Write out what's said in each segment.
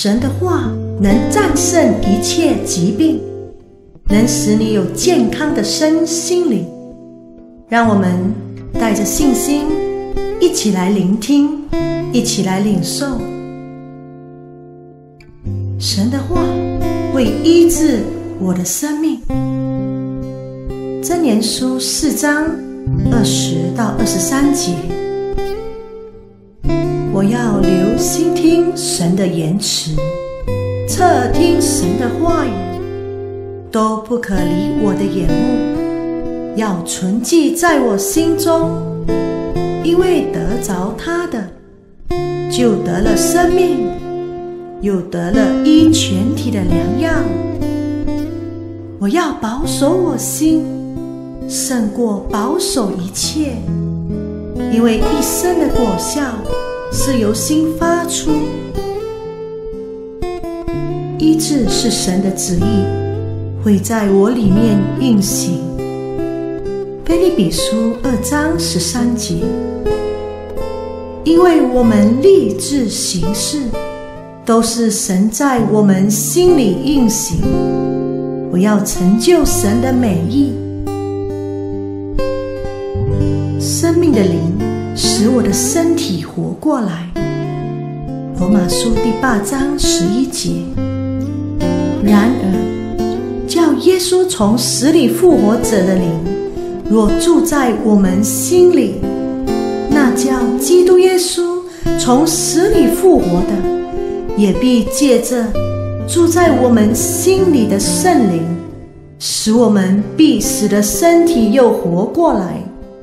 神的话能战胜一切疾病，能使你有健康的身心灵。让我们带着信心一起来聆听，一起来领受。神的话会医治我的生命。箴言书4章20到23节，我要留心听神的言辞，侧听神的话语，都不可离我的眼目，要存记在我心中，因为得着他的，就得了生命，又得了医全体的良药。我要保守我心，胜过保守一切，因为一生的果效是由心发出。医治是神的旨意，会在我里面运行。腓立比书2章13节，因为我们立志行事，都是神在我们心里运行，我要成就神的美意。生命的灵使我的身体活过来。罗马书第8章11节，然而叫耶稣从死里复活者的灵若住在我们心里，那叫基督耶稣从死里复活的，也必借着住在我们心里的圣灵，使我们必死的身体又活过来。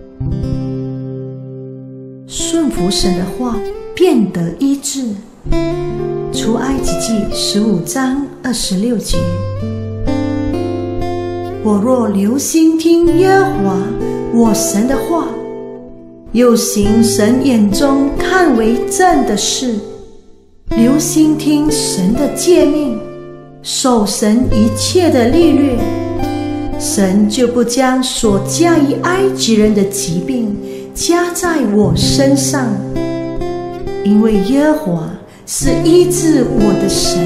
顺服神的话，便得医治。出埃及记15章26节，我若留心听耶和华我神的话，又行神眼中看为正的事，留心听神的诫命，守神一切的律例，神就不将所加于埃及人的疾病加在我身上，因为耶和华是医治我的神。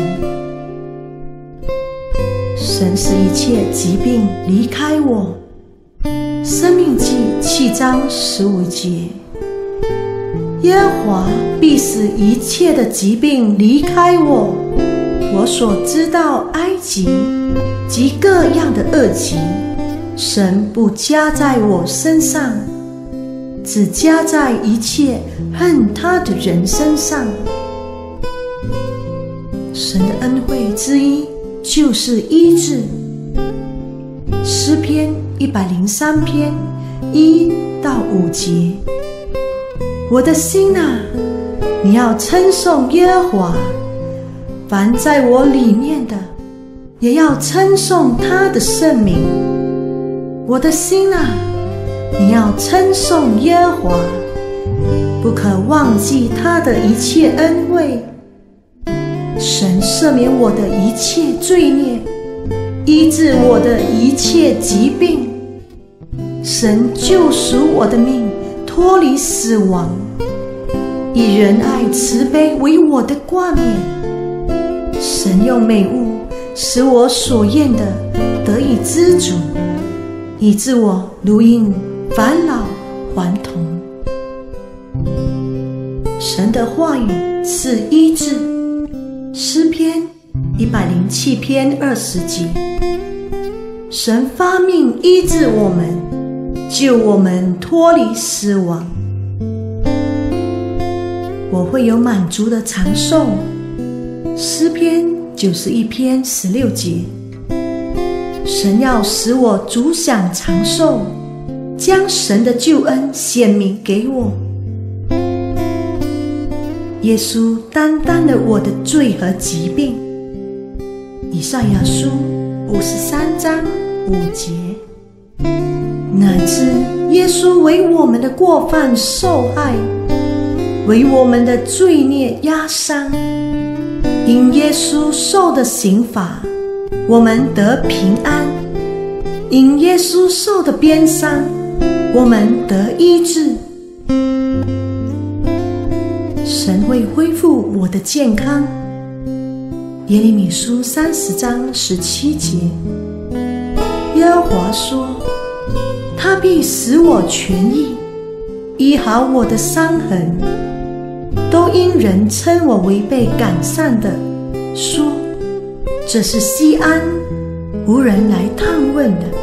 神使一切疾病离开我。申命记7章15节，耶和华必使一切的疾病离开我。我所知道埃及及各样的恶疾，神不加在我身上，只加在一切恨他的人身上。神的恩惠之一就是医治。诗篇103篇1到5节，我的心啊，你要称颂耶和华，凡在我里面的也要称颂他的圣名。我的心啊，你要称颂耶和华，不可忘记他的一切恩惠。神赦免我的一切罪孽，医治我的一切疾病。神救赎我的命，脱离死亡，以仁爱慈悲为我的冠冕。神用美物使我所愿的得以知足，以致我如因返老还童。神的话语是医治。诗篇107篇20节，神发命医治我们，救我们脱离死亡。我会有满足的长寿。诗篇91篇16节，神要使我足享长寿，将神的救恩显明给我。耶稣担当了我的罪和疾病。以赛亚书53章5节，乃知耶稣为我们的过犯受害，为我们的罪孽压伤。因耶稣受的刑罚，我们得平安；因耶稣受的鞭伤，我们得医治。神会恢复我的健康， 耶利米书30章17节，耶和华说，他必使我痊愈，医好我的伤痕。都因人称我为被赶散的，说这是西安，无人来探问的。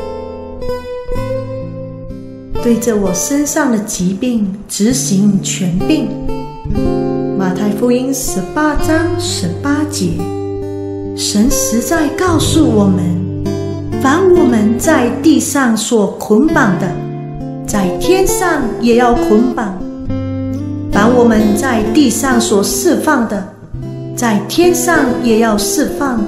对着我身上的疾病执行权柄。马太福音18章18节，神实在告诉我们，凡我们在地上所捆绑的，在天上也要捆绑；凡我们在地上所释放的，在天上也要释放。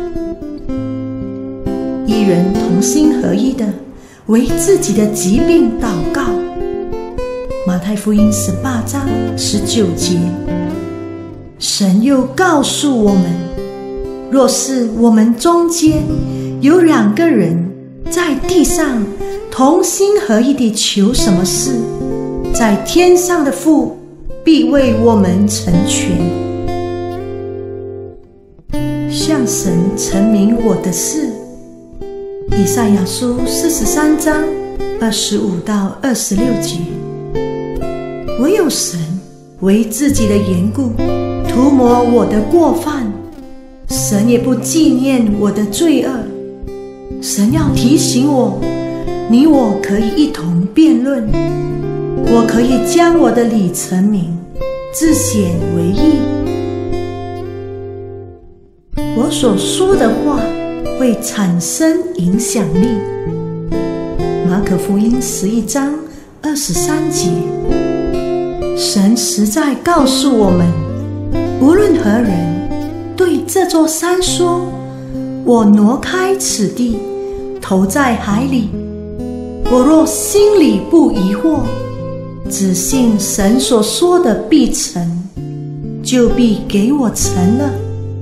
一人同心合一的为自己的疾病祷告。马太福音18章19节，神又告诉我们，若是我们中间有2个人在地上同心合一地求什么事，在天上的父必为我们成全。向神陈明我的事。以赛亚书43章25到26节，唯有神为自己的缘故涂抹我的过犯，神也不纪念我的罪恶。神要提醒我，你我可以一同辩论，我可以将我的理陈明，自显为义。我所说的话会产生影响力。马可福音11章23节，神实在告诉我们，无论何人对这座山说，我挪开此地，投在海里，我若心里不疑惑，只信神所说的必成，就必给我成了。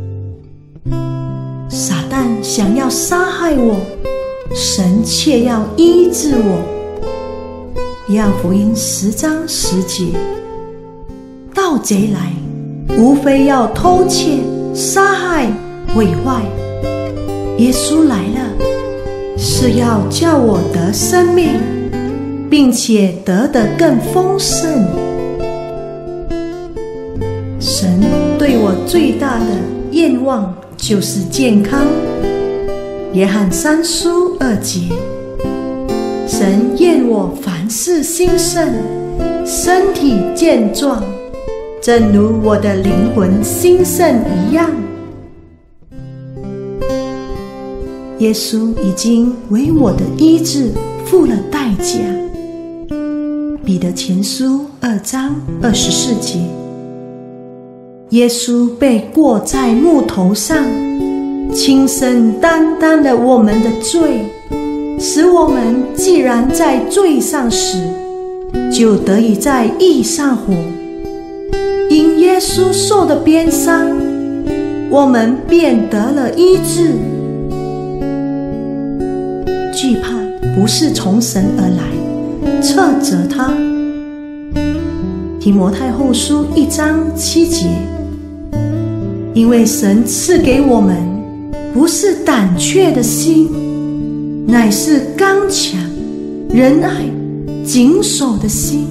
撒旦想要杀害我，神却要医治我。约翰福音10章10节，盗贼来，无非要偷窃、杀害、毁坏。耶稣来了，是要叫我得生命，并且得的更丰盛。神对我最大的愿望就是健康。约翰3书2节，神愿我凡事兴盛，身体健壮，正如我的灵魂兴盛一样。耶稣已经为我的医治付了代价。彼得前书2章24节，耶稣被挂在木头上，亲身担当了我们的罪，使我们既然在罪上死，就得以在义上活。因耶稣受的鞭伤，我们便得了医治。惧怕不是从神而来，斥责他。提摩太后书1章7节，因为神赐给我们不是胆怯的心，乃是刚强、仁爱、谨守的心。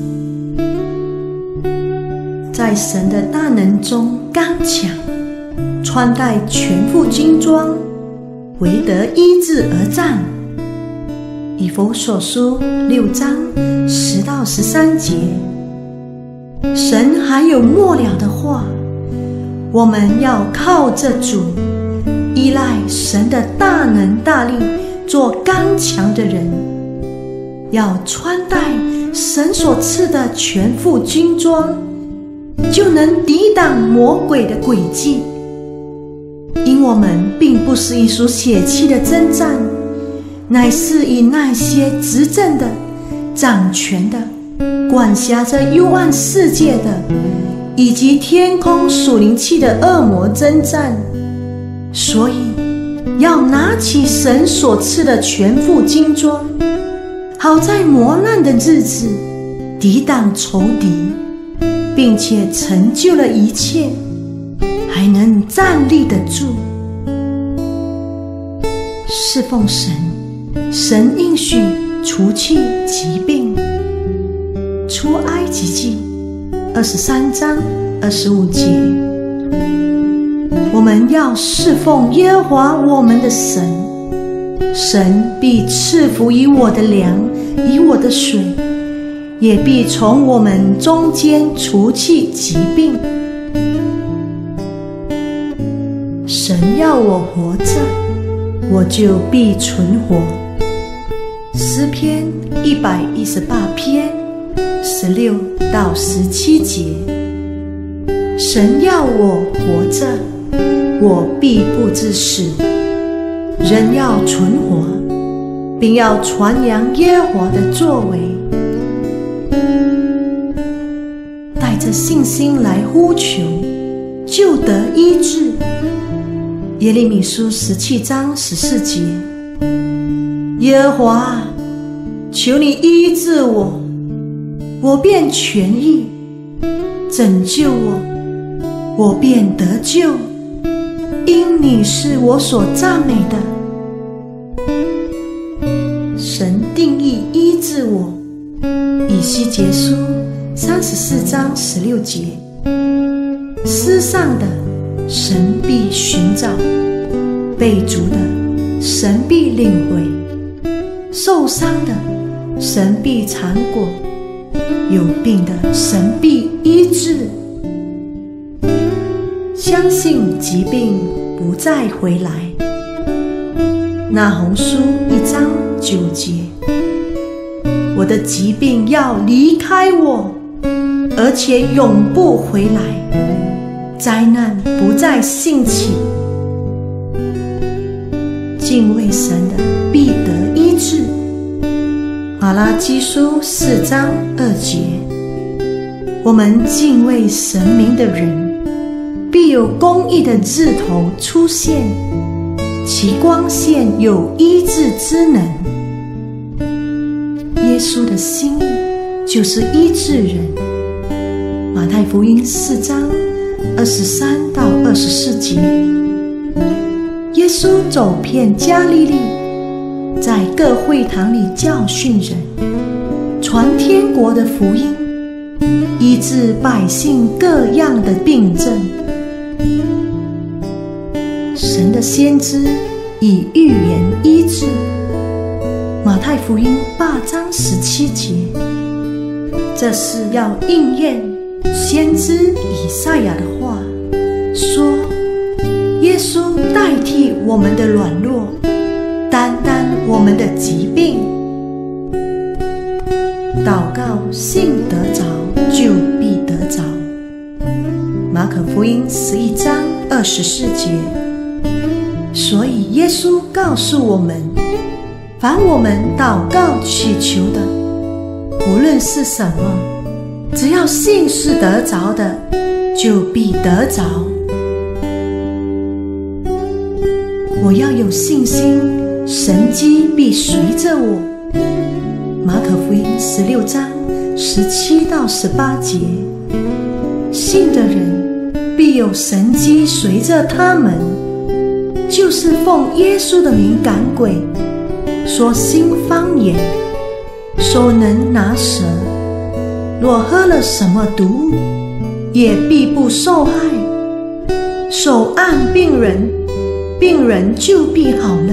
在神的大能中刚强，穿戴全副军装，为得医治而战。以弗所书6章10到13节，神还有末了的话，我们要靠着主，依赖神的大能大力，做刚强的人，要穿戴神所赐的全副军装，就能抵挡魔鬼的诡计。因我们并不是一属血气的征战，乃是以那些执政的、掌权的、管辖着幽暗世界的，以及天空属灵气的恶魔征战。所以要拿起神所赐的全副军装，好在磨难的日子抵挡仇敌，并且成就了一切，还能站立得住。 侍奉神，神应许除去疾病。出埃及记23章25节，我们要侍奉耶和华我们的神，神必赐福于我的粮，以我的水，也必从我们中间除去疾病。神要我活着，我就必存活。诗篇118篇16到17节，神要我活着，我必不致死。人要存活，并要传扬耶和华的作为。带着信心来呼求，就得医治。耶利米书17章14节，耶和华，求你医治我，我便痊愈；拯救我，我便得救，因你是我所赞美的。神定义医治我，以西结书34章16节，失丧的神必寻找，被逐的神必领回，受伤的神必缠裹，有病的神必医治。相信疾病不再回来。那鸿书1章9节，我的疾病要离开我，而且永不回来，灾难不再兴起。敬畏神的必得医治。马拉基书4章2节，我们敬畏神明的人，必有公义的日头出现，其光线有医治之能。耶稣的心意就是医治人。马太福音4章23到24节，耶稣走遍加利利，在各会堂里教训人，传天国的福音，医治百姓各样的病症。神的先知以预言医治。马太福音8章17节，这是要应验先知以赛亚的话，说耶稣代替我们的软弱，担当我们的疾病。祷告信得着，就必得着。马可福音11章24节。所以耶稣告诉我们，凡我们祷告祈求的，无论是什么，只要信是得着的，就必得着。我要有信心，神迹必随着我。马可福音16章17到18节，信的人必有神迹随着他们，就是奉耶稣的名赶鬼，说新方言，手能拿蛇，若喝了什么毒物，也必不受害。手按病人，病人就必好了。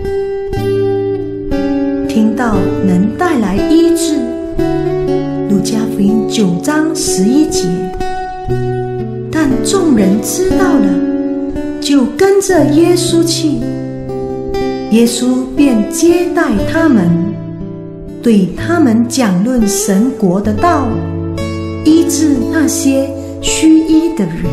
听到能带来医治。路加福音9章11节。但众人知道了，就跟着耶稣去。耶稣便接待他们，对他们讲论神国的道，医治那些虚医的人。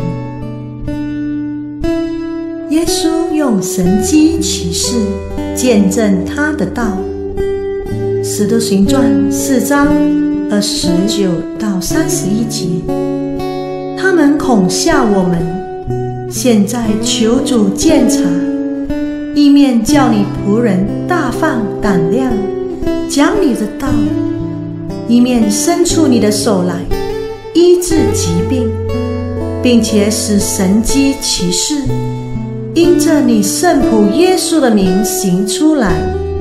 耶稣用神迹奇事见证他的道。使徒行传4章29到31节，他们恐吓我们，现在求主鉴察，一面叫你仆人大放胆量，讲你的道，一面伸出你的手来，医治疾病，并且使神迹奇事因着你圣仆耶稣的名行出来。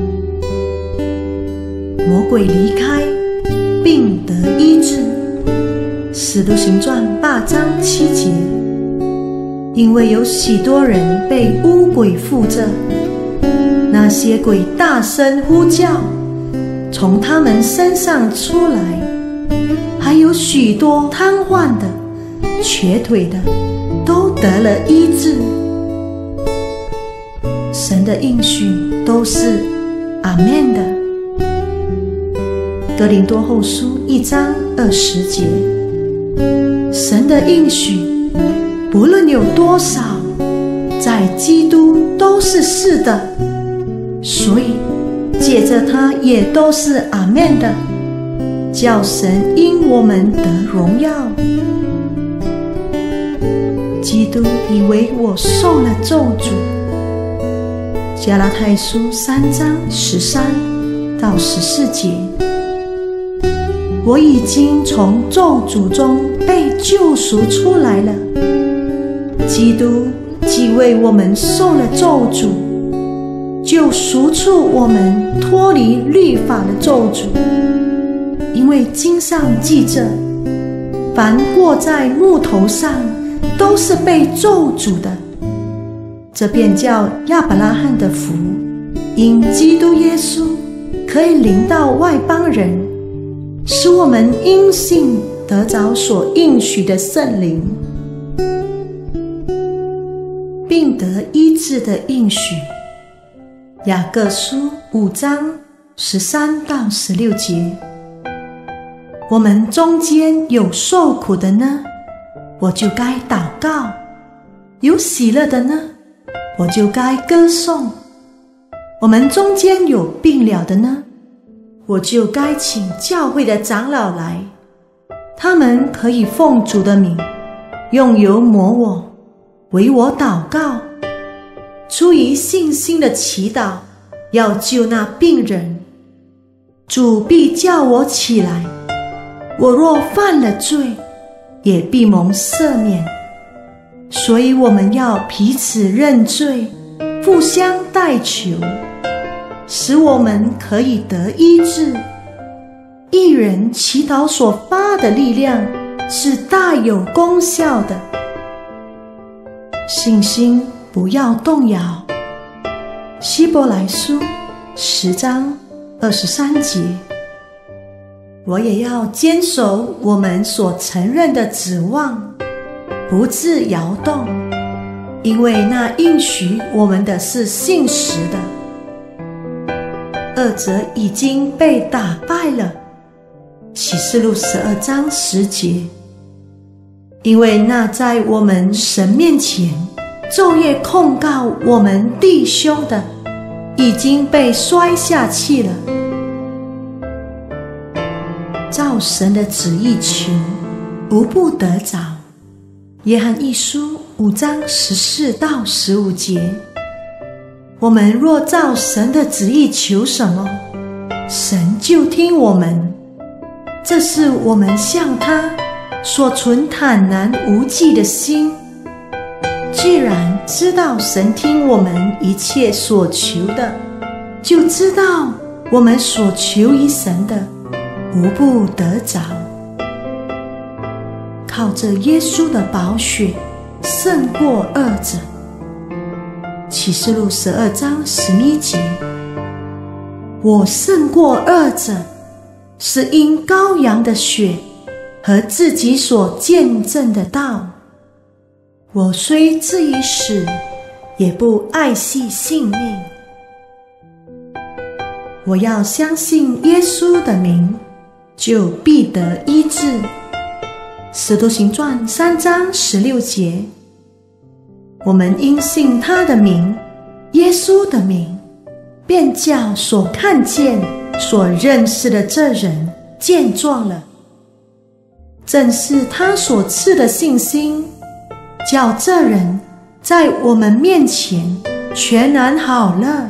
魔鬼离开，并得医治。使徒行传8章7节。因为有许多人被污鬼附着，那些鬼大声呼叫，从他们身上出来，还有许多瘫痪的、瘸腿的都得了医治。神的应许都是阿们的。哥林多后书1章20节。神的应许不论有多少，在基督都是是的，所以借着他也都是阿们的，叫神因我们得荣耀。基督以为我受了咒诅。加拉太书3章13到14节。我已经从咒诅中被救赎出来了。基督既为我们受了咒诅，就赎出我们脱离律法的咒诅。因为经上记着，凡挂在木头上都是被咒诅的。这便叫亚伯拉罕的福，因基督耶稣可以临到外邦人，使我们因信得着所应许的圣灵，并得医治的应许。雅各书5章13到16节。我们中间有受苦的呢，我就该祷告；有喜乐的呢，我就该歌颂。我们中间有病了的呢，我就该请教会的长老来，他们可以奉主的名用油抹我，为我祷告，出于信心的祈祷，要救那病人。主必叫我起来，我若犯了罪，也必蒙赦免。所以我们要彼此认罪，互相代求，使我们可以得医治。一人祈祷所发的力量是大有功效的。信心不要动摇。希伯来书10章23节。我也要坚守我们所承认的指望，不致摇动，因为那应许我们的是信实的。二者已经被打败了。启示录12章10节。因为那在我们神面前昼夜控告我们弟兄的，已经被摔下去了。照神的旨意求，无不得着。约翰一书5章14到15节。我们若照神的旨意求什么，神就听我们。这是我们向他所存坦然无忌的心。既然知道神听我们一切所求的，就知道我们所求于神的无不得着。靠着耶稣的宝血胜过二者。启示录12章11节。我胜过二者，是因羔羊的血和自己所见证的道。我虽至于死，也不爱惜性命。我要相信耶稣的名，就必得医治。使徒行传3章16节。我们因信他的名，耶稣的名，便叫所看见、所认识的这人健壮了。正是他所赐的信心，叫这人在我们面前全然好了。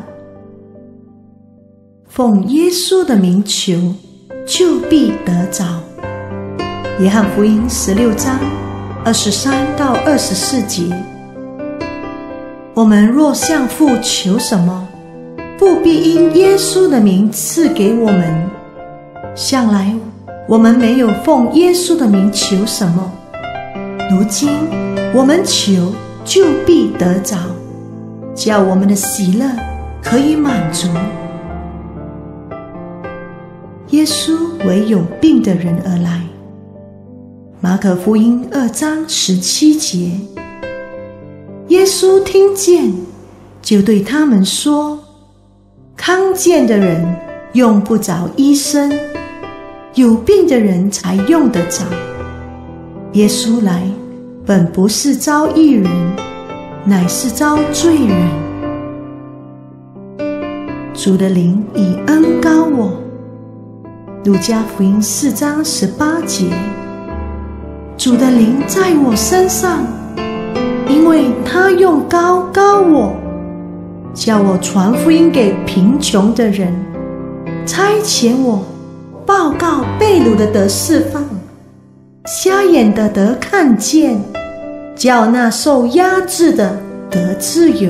奉耶稣的名求，就必得着。约翰福音16章23到24节。 我们若向父求什么，不必因耶稣的名赐给我们。向来我们没有奉耶稣的名求什么，如今我们求就必得着，叫我们的喜乐可以满足。耶稣为有病的人而来。马可福音2章17节，耶稣听见，就对他们说：康健的人用不着医生，有病的人才用得着。耶稣来，本不是招义人，乃是招罪人。主的灵已恩膏我。路加福音4章18节，主的灵在我身上，因为他用膏膏我，叫我传福音给贫穷的人，差遣我报告被掳的得释放，瞎眼的得看见，叫那受压制的得自由。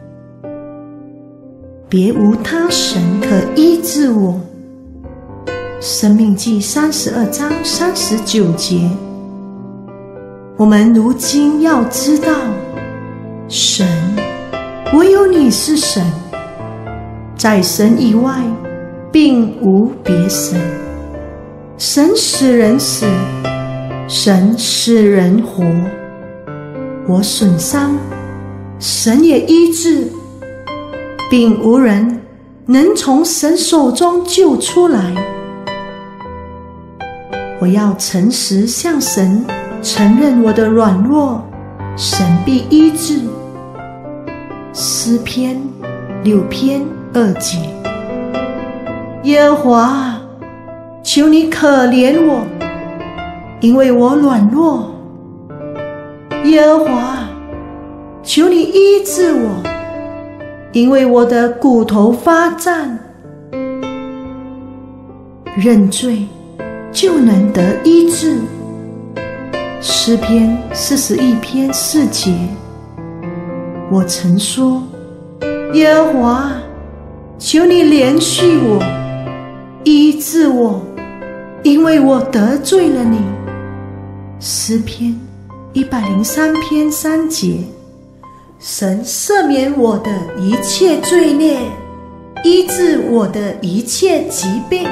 别无他神可医治我。申命记32章39节，我们如今要知道，神，唯有你是神，在神以外并无别神。神使人死，神使人活。我损伤，神也医治，并无人能从神手中救出来。我要诚实向神承认我的软弱，神必医治。诗篇6篇2节，耶和华，求你可怜我，因为我软弱。耶和华，求你医治我，因为我的骨头发战。认罪就能得医治。诗篇41篇4节，我曾说，耶和华，求你怜恤我，医治我，因为我得罪了你。诗篇103篇3节，神赦免我的一切罪孽，医治我的一切疾病。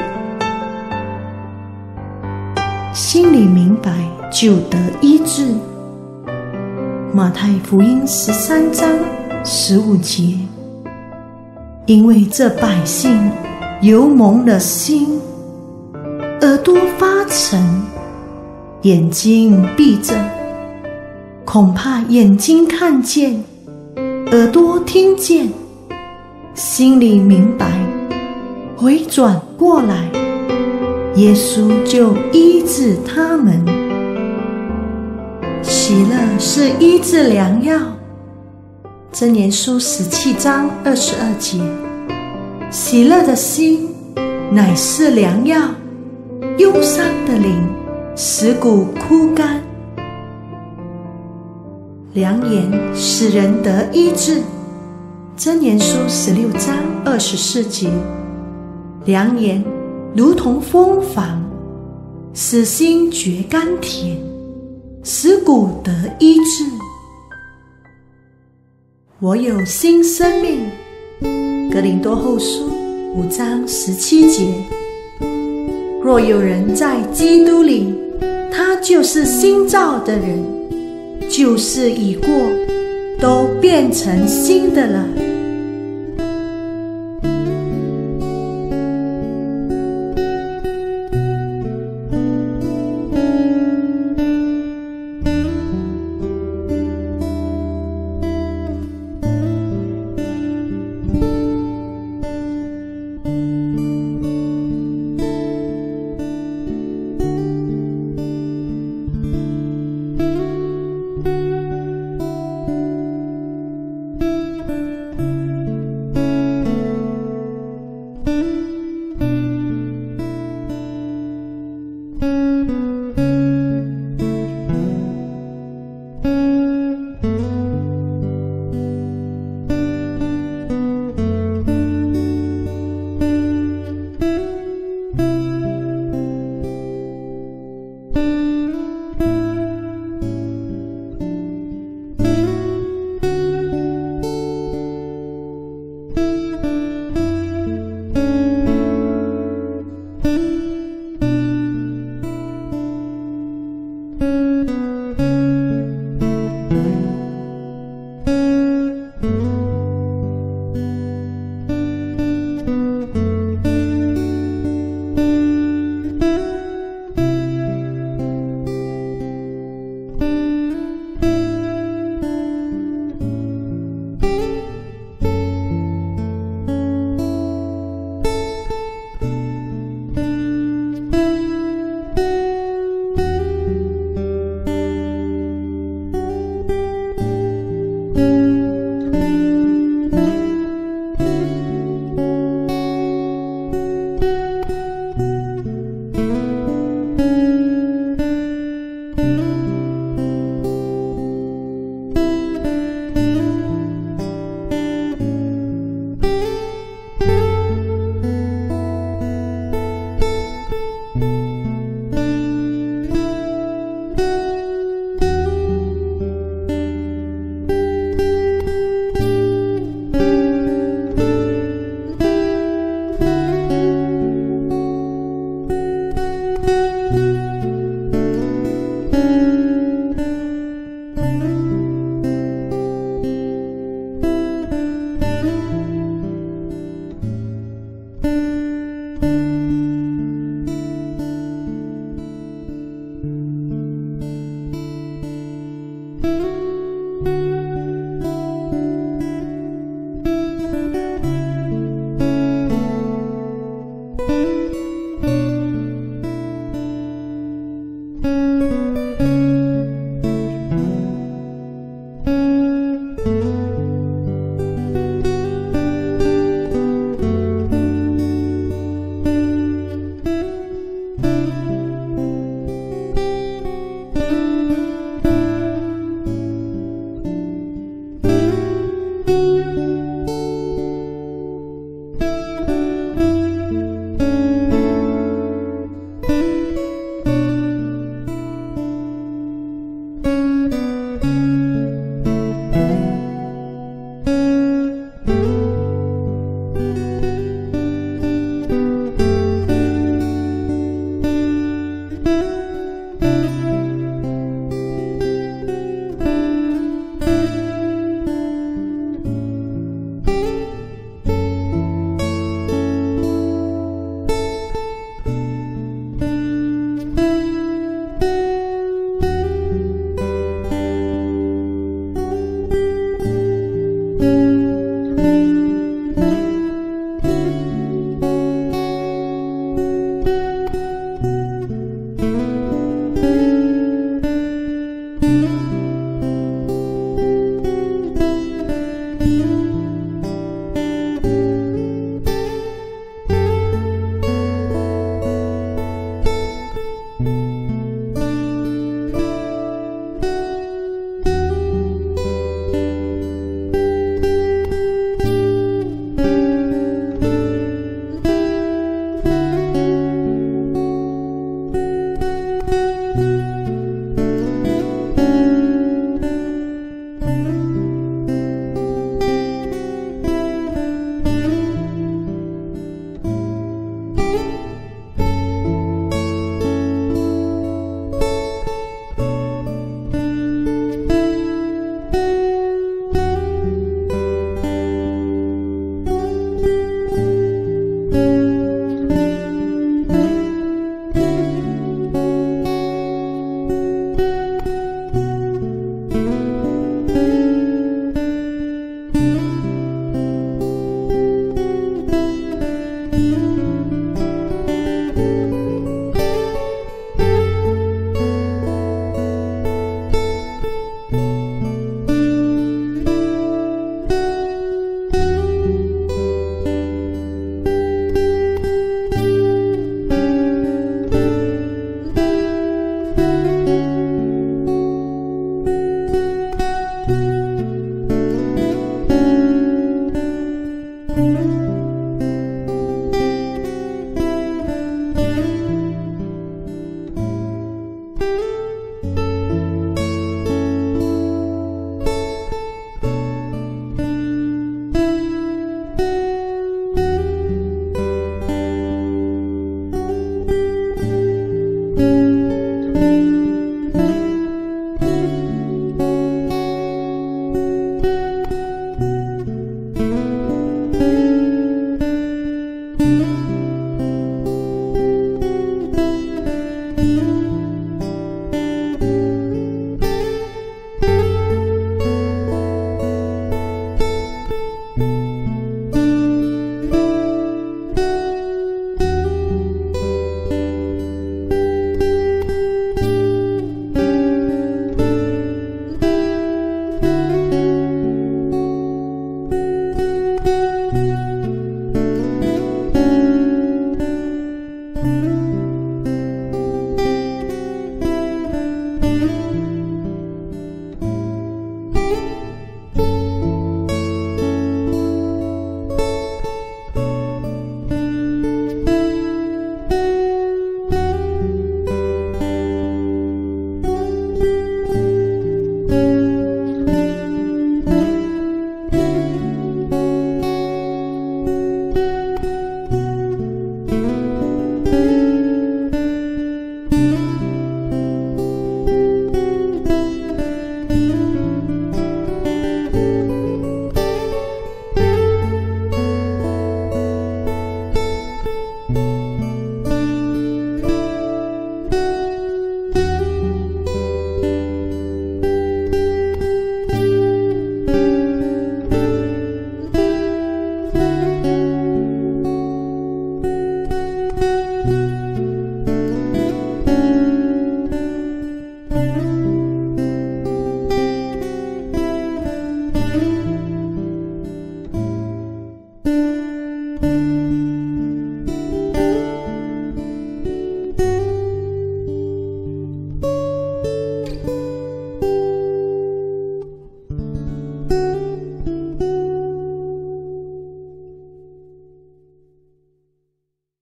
心里明白就得医治。马太福音13章15节，因为这百姓油蒙了心，耳朵发沉，眼睛闭着，恐怕眼睛看见，耳朵听见，心里明白，回转过来，耶稣就医治他们。喜乐是医治良药。箴言书17章22节，喜乐的心乃是良药，忧伤的灵使骨枯干。良言使人得医治。箴言书16章24节，良言如同蜂房，使心觉甘甜，使骨得医治。我有新生命。哥林多后书5章17节，若有人在基督里，他就是新造的人，旧事已过，都变成新的了。